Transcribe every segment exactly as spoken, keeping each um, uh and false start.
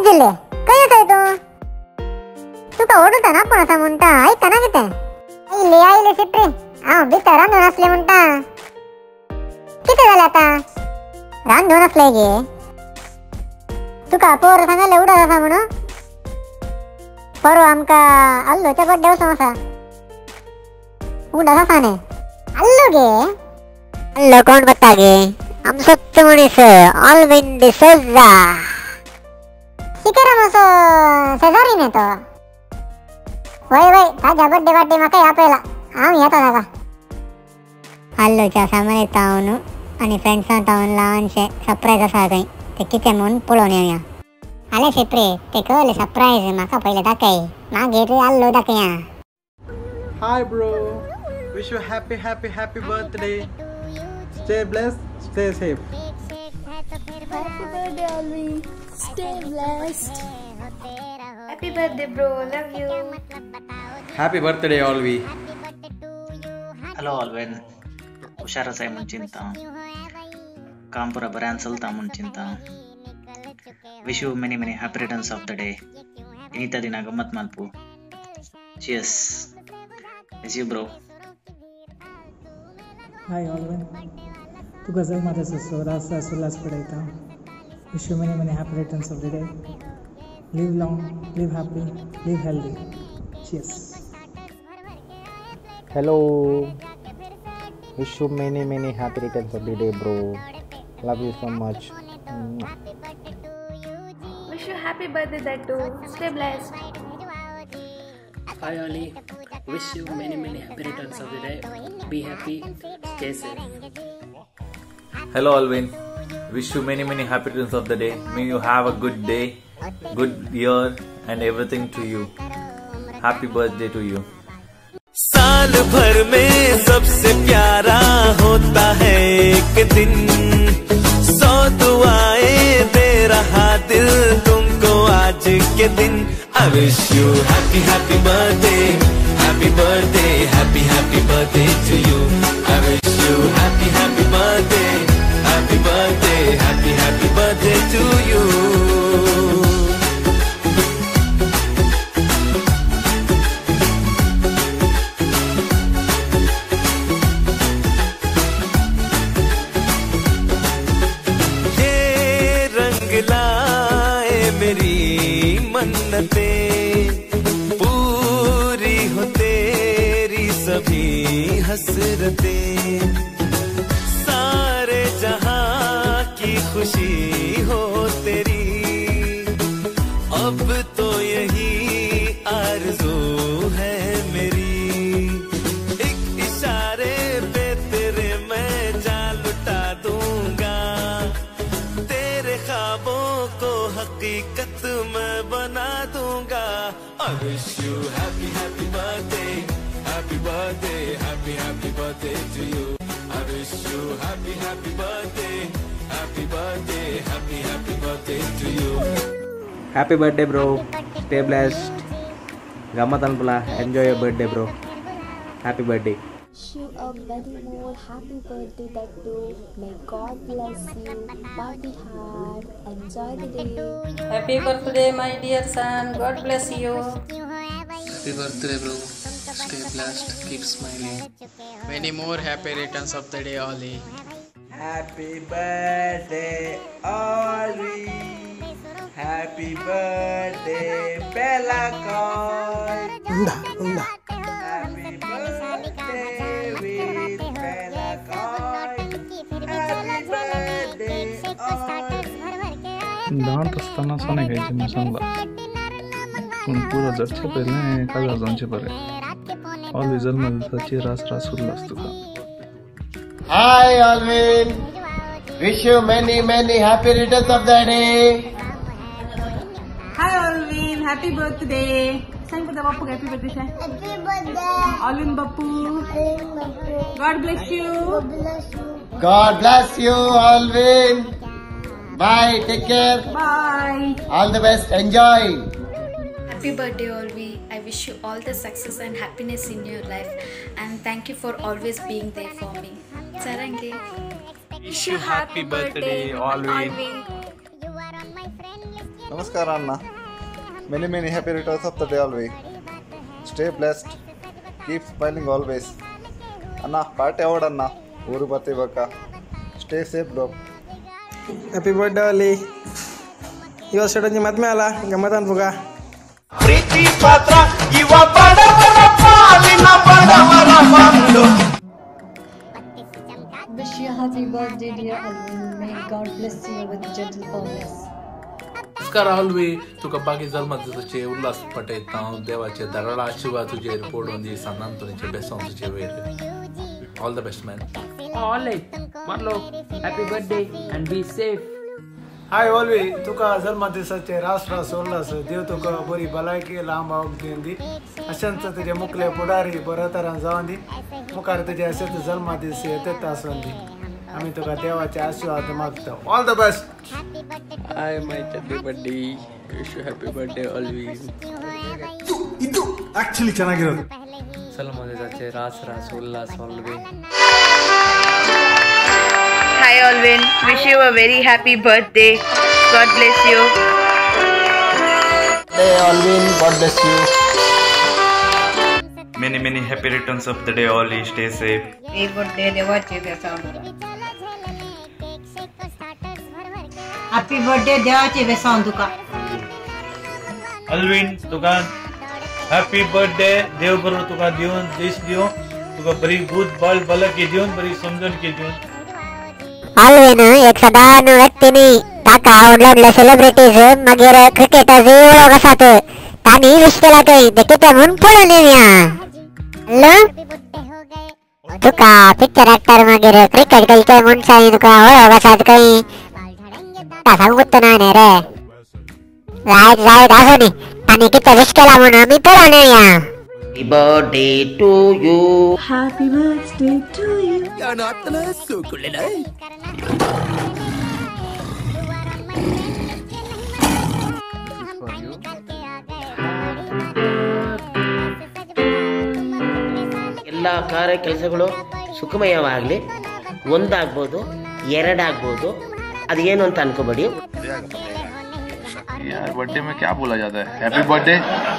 जिल्ले काय येतोय तू तुका ओढता ना पण आता म्हणता ऐका ना किती आईले आईले सिट्रे हा बिता रांधून असले म्हणता किती झाले आता रांधून असले गे तुका पोर सांगायला उडत असा म्हणून परवा आमका अल्लोच्या बड्डे वचून असा उडत असा ने अल्लो गे अल्लो कोण बत्ता गे आम सत्य मनीस ऑलविन डिसोजा शिकरा मसो शेजारी ने तो वय वय ताजा बड्डे बड्डे म्हाका आपयला हांव येता जागा हल्लोच्या सामान तावन आनी फ्रेंड्सां तावन ल्हानशें सरप्रायज आसा थंय ते कितें म्हूण पळोवन येवया आले शेप्रे ते कहले सरप्रायज म्हाका पयले दाखय मागीर हल्लो दाखया Hi bro, wish you happy happy happy birthday. Stay blessed, stay safe. Happy birthday Alvin, stay blessed. Happy birthday bro, love you. Happy birthday Olvi. Hello Alvin, ಹುಷಾರ ಸಾಯಿ ಮುಂಚಿಂತ ಕಾಂಪುರ ಬರಾನ್ ಸಲ್ತಾ ಮುಂಚಿಂತ wish you many many happy returns of the day ಇನ್ನಿತ ದಿನ ಗಮ್ಮತ್ ಮಲ್ಪು cheers miss you bro Hi Alvin, tu gazal mata sasso rasa sulas padaita. Wish you many many happy returns of the day. Live long, live happy, live healthy. Cheers. Hello, wish you many many happy returns of the day bro. Love you so much. Wish you happy birthday that too. Stay blessed. Hi Oli, wish you many many happy returns of the day. Be happy, stay safe. Hello Alvin, wish you many many happy returns of the day. May you have a good day, good year and everything to you. Happy birthday to you. साल भर में सबसे प्यारा होता है एक दिन, सौ दुआएं दे रहा दिल तुमको आज के दिन. I wish you happy happy birthday, happy birthday, happy happy birthday to you. I wish you happy happy birthday, happy birthday, happy happy birthday to you. पूरी हो तेरी सभी हसरतें, सारे जहां की खुशी हो तेरी, अब तो यही आरज़ू है मेरी. एक इशारे पे तेरे मैं जान लुटा दूंगा, तेरे ख्वाबों को हकीकत मैं बना दूंगा. I wish you happy happy birthday, happy birthday, happy happy birthday to you. I wish you happy happy birthday, happy birthday, happy happy birthday to you. Happy birthday bro, stay blessed. Gamatan pula, enjoy your birthday bro. Happy birthday. Wish you a very more happy birthday that too. May God bless you. Party hard. Enjoy the day. Happy birthday, my dear son. God bless you. Happy birthday, bro. Stay blessed. Keep smiling. Many more happy returns of the day, Oli. Happy birthday, Oli. Happy birthday, Bella Coy. Unda, unda. Happy birthday with Bella Coy. Happy birthday, Oli. डांट असताना असं नाही घ्यायचे मी सांगला पण पुरा जडचे पहिले काय जाऊनचे बरे ऑल विजल मध्ये रास रास उरला असतो का. Hi Alvin, wish you many many happy returns of the day. Hi Alvin, happy birthday. Sang pada Bapu happy birthday shay. Happy birthday Alvin Bapu. Alvin Bapu. God bless you. God bless you. God bless you Alvin. Bye, take care. Bye. All the best, enjoy. Happy birthday Olvi. I wish you all the success and happiness in your life and thank you for always being there for me. Sarangi. Wish you happy birthday Olvi. ನಮಸ್ಕಾರ ಅಣ್ಣ. Many many happy returns of the day always. Stay blessed, keep smiling always. ಅಣ್ಣ party ಅವಾರ್ಡ್ ಊರು ಬರ್ತೀವಕ್ಕ. Stay safe bro. Happy birthday ಅಲ್ಲಿ. ಇವತ್ತು sudden ಮದ್ಮೆ ಅಲ್ಲ, ಗಮ್ಮತ್ ಅನ್ಬೋಗ. ಪ್ರೀತಿ ಪಾತ್ರ ಇವ ಬಡವರ ಪಾಲಿನ ಬಡವರ ಬಂಧು. Wish you a happy birthday, dear Alvin. May God bless you with gentle always. नमस्कार ऑलवी. तुका बाकी जल्माचे उल्हास पटयता देवाचे दराळा आशीर्वाद तुजे पडून दी सन्नान तुजे बेसोन तुजे वेर. All the best man. ऑले मारलो happy birthday and be safe. Hi Olvi. तुका जल्मा दिसाचे रास रास उल्हास देव तुका बरी भलायकी लांब आवग दी. अशंत तुजे मुखले पुढारी बऱ्या तरान जावन दी. मुखार तुजे अशेच जल्मा दीस येतात आसून दी. आमी तुका देवाचे आशीर्वाद मागता. All the best. Hi my happy birthday. Wish you happy birthday always. ಇದು ಆಕ್ಚುಲಿ ಚೆನ್ನಾಗಿರೋದು. सलमा दिसाचे रास रास उल्हास ऑलवे. Hi Alvin, wish you a very happy birthday. God bless you. Hey Alvin, God bless you. Many many happy returns of the day, Ollie. Stay safe. Happy birthday देवाचे बेसांग. Happy birthday देवाचे बेसांग तुका. अल्विन तुका happy birthday. देव बरो तुका दिवन देश दिवन तुका बरी गुड बल बलकी दिवन बरी समजून की दिवन. आल्विन एक साधारण व्यक्तीनी ताका आवडल्या सेलिब्रिटीज मागीर क्रिकेटर्स वळख आसात तांणी विश केला थंय ते कितें म्हूण पळोवन येवया. हॅलो तुका पिक्चर एक्टर मागीर क्रिकेट खेळचे मनशांनी तुका वळख आसात खंय सांगूत ना न्ही रे. रायट रायट आसूं न्ही तांणी कितें विश केला म्हूण आमी पळोवन येवया. Happy birthday to you. Happy birthday to you. You're not the so cool, ಎಲ್ಲ ಕಾರ್ಯ ಕೆಲಸಗಳು ಸುಖಮಯವಾಗಲಿ. ಒಂದಾಗ್ಬೋದು, ಎರಡಾಗ್ಬೋದು, ಅದೇನು ಅಂತ ಅನ್ಕೋಬೇಡಿ. यार बर्थडे में क्या बोला जाता है? Happy birthday.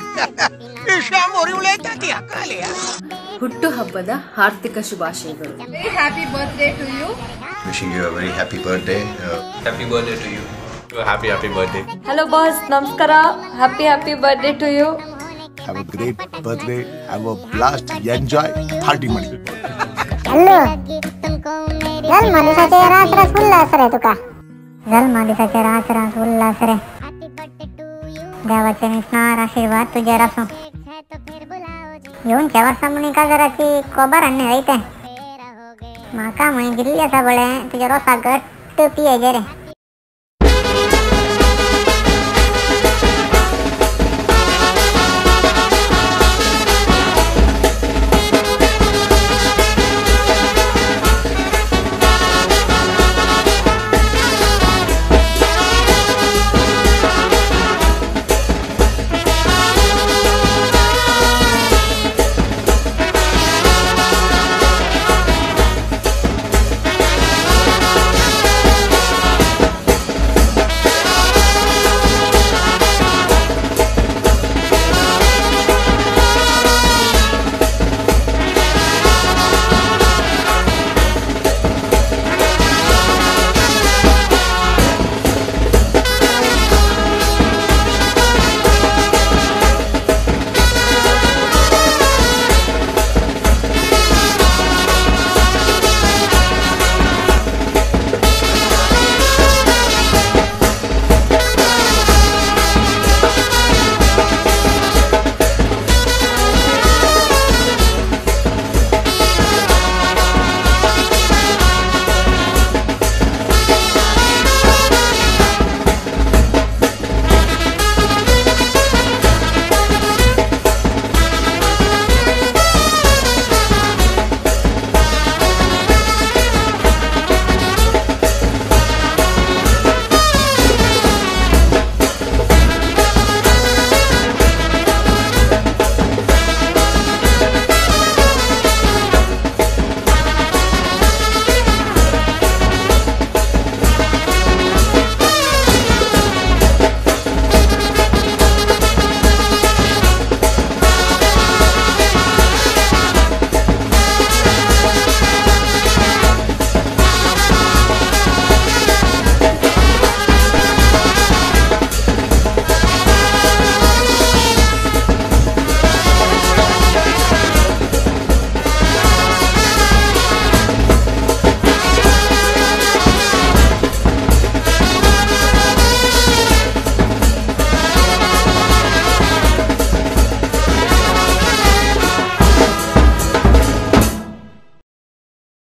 ಹುಟ್ಟು ಹಬ್ಬದ ಹಾರ್ದಿಕ ಶುಭಾಶಯಗಳು. Very happy birthday to you. Wishing you a very happy birthday. Uh, happy birthday to you. Happy happy birthday. Hello boss, namaskara. Happy happy birthday to you. Have a great birthday. Have a blast. Enjoy. Party money. Hello जल्मा दिसाचे रास रास उल्हास रे तुका. जल्मा दिसाचे रास रास उल्हास रे. देवाचे निस्नार आशीर्वाद तुजेर आसूं. येवनच्या वर्सा मुनी काजराची कोबार हाडून वयता. म्हाका म्हण दिल्ली आसा बळे तुजे रोसा घट्ट पियेजे रे.